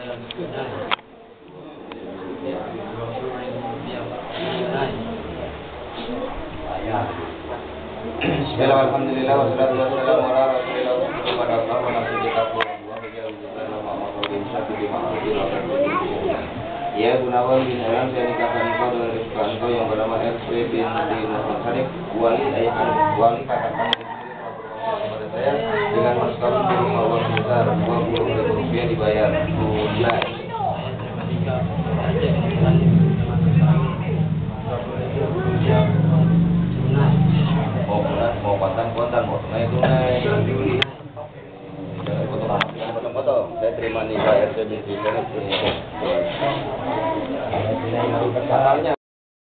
Bismillah, alhamdulillah, wassalatu wassalamu ala rasulillah kepada Allah wa nabi kita wa bijalan ya Gunawan bin Heran, saya nikahkan engkau dengan rizkan engkau yang bernama RP bin Muhammad Sarif, wali ayah wali katakan kepada saya dengan mas kawin di rumah uang sebesar Rp20.000 dibayar tunai. Mau kontan mau tunai potong. Saya terima nikah RP binti Sarif